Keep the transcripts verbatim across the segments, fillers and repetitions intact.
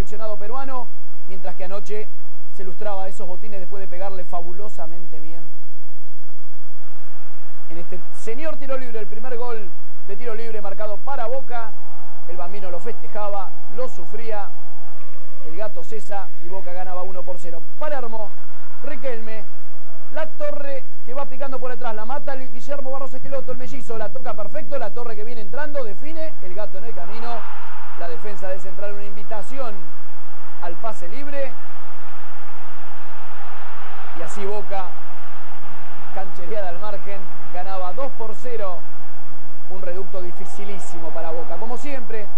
seleccionado peruano, mientras que anoche se lustraba esos botines después de pegarle fabulosamente bien en este señor tiro libre, el primer gol de tiro libre marcado para Boca. El Bambino lo festejaba, lo sufría el Gato César y Boca ganaba uno por cero. Palermo, Riquelme, La Torre que va picando por detrás, la mata el Guillermo Barros Esqueloto, el mellizo, la toca perfecto, La Torre que viene entrando, define, el Gato en el camino, la defensa de Central, una invitación al pase libre. Y así Boca, canchereada al margen, ganaba dos por cero. Un reducto dificilísimo para Boca. Como siempre,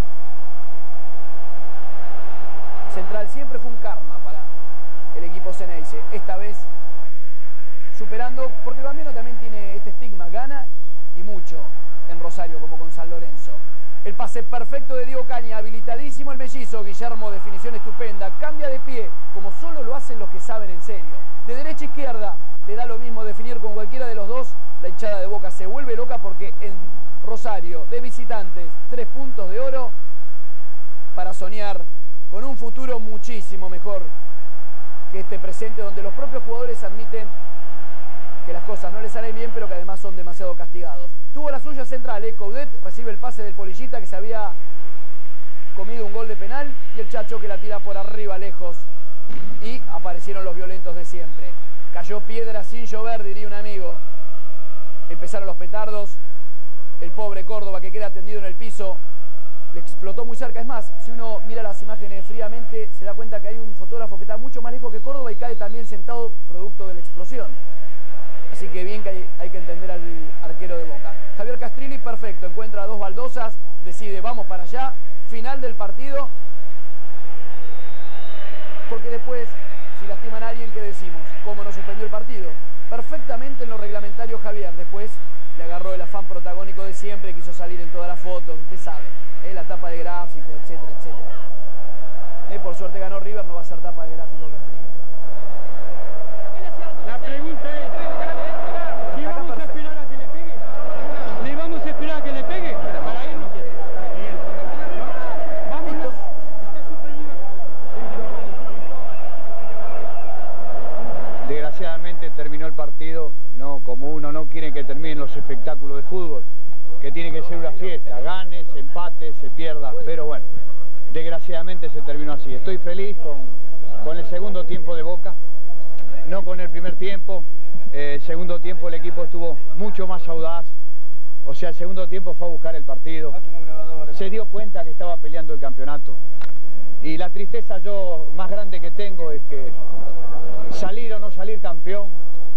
Central siempre fue un karma para el equipo Ceneice. Esta vez superando, porque el Bambino también tiene este estigma, gana y mucho en Rosario, como con San Lorenzo. El pase perfecto de Diego Caña, habilitadísimo el mellizo, Guillermo, definición estupenda, cambia de pie, como solo lo hacen los que saben en serio. De derecha a izquierda, le da lo mismo definir con cualquiera de los dos. La hinchada de Boca se vuelve loca porque en Rosario, de visitantes, tres puntos de oro para soñar con un futuro muchísimo mejor que este presente, donde los propios jugadores admiten que las cosas no les salen bien, pero que además son demasiado castigados. Tuvo la suya Central, ¿eh? Coudet recibe el pase del Polillita que se había comido un gol de penal y el Chacho que la tira por arriba lejos. Y aparecieron los violentos de siempre. Cayó piedra sin llover, diría un amigo. Empezaron los petardos. El pobre Córdoba que queda tendido en el piso le explotó muy cerca. Es más, si uno mira las imágenes fríamente, se da cuenta que hay un fotógrafo que está mucho más lejos que Córdoba y cae también sentado producto de la explosión. Así que bien que hay, hay que entender al arquero de Boca. Javier Castrilli, perfecto, encuentra dos baldosas, decide vamos para allá, final del partido. Porque después, si lastiman a alguien, ¿qué decimos? ¿Cómo no suspendió el partido? Perfectamente en lo reglamentario Javier. Después le agarró el afán protagónico de siempre, quiso salir en todas las fotos, usted sabe, ¿eh? La tapa de gráfico, etcétera, etcétera. ¿Eh? Por suerte ganó River, no va a ser tapa de gráfico Castrilli. La pregunta es, ¿le vamos a esperar a que le pegue? ¿Le vamos a esperar a que le pegue? Para irnos. Vámonos. Desgraciadamente terminó el partido, no como uno no quiere que terminen los espectáculos de fútbol, que tiene que ser una fiesta, gane, se empate, se pierda, pero bueno, desgraciadamente se terminó así. Estoy feliz con, con el segundo tiempo de Boca, no con el primer tiempo. Eh, el segundo tiempo el equipo estuvo mucho más audaz, o sea, el segundo tiempo fue a buscar el partido, se dio cuenta que estaba peleando el campeonato. Y la tristeza yo más grande que tengo es que salir o no salir campeón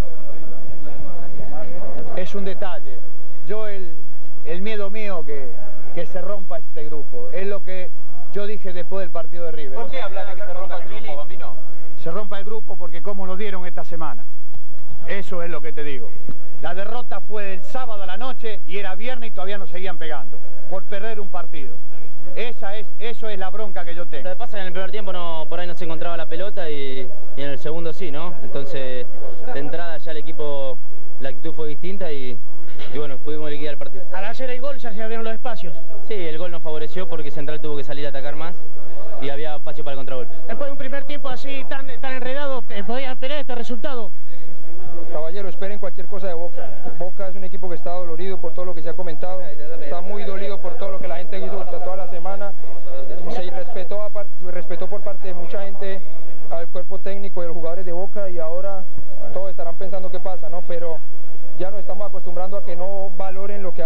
es un detalle. Yo el, el miedo mío que, que se rompa este grupo, es lo que yo dije después del partido de River. ¿Por qué habla de que se rompa el grupo, Bambino? Se rompa el grupo porque como lo dieron esta semana. Eso es lo que te digo. La derrota fue del sábado a la noche y era viernes y todavía nos seguían pegando por perder un partido. Esa es, eso es la bronca que yo tengo. Lo que pasa es que en el primer tiempo no, por ahí no se encontraba la pelota y, y en el segundo sí, ¿no? Entonces, de entrada ya el equipo, la actitud fue distinta y, y bueno, pudimos liquidar el partido. Al hacer el gol ya se abrieron los espacios. Sí, el gol nos favoreció porque Central tuvo que salir a atacar más y había espacio para el contragolpe. Después de un primer tiempo así tan, tan enredado, ¿podían esperar este resultado? Caballero, esperen cualquier cosa de Boca. Boca es un equipo que está dolorido por todo lo que se ha comentado, está muy dolido por todo lo que la gente hizo durante toda la semana. Se respetó, a, respetó por parte de mucha gente al cuerpo técnico de los jugadores de Boca y ahora todos estarán pensando qué pasa, ¿no? Pero ya nos estamos acostumbrando a que no valoren lo que